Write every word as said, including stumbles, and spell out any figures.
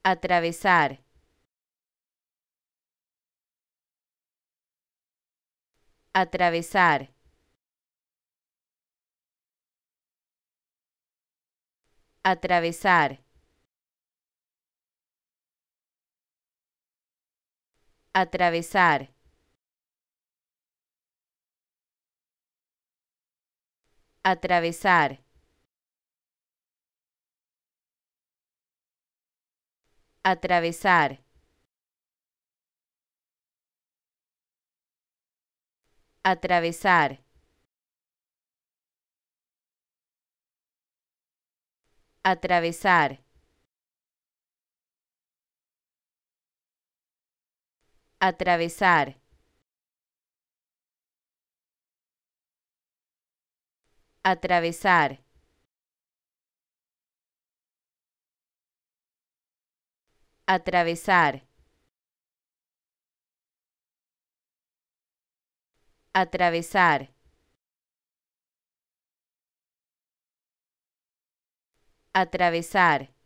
Atravesar. Atravesar. Atravesar. Atravesar. Atravesar. Atravesar. Atravesar. Atravesar. Atravesar. Atravesar. Atravesar. Atravesar. Atravesar.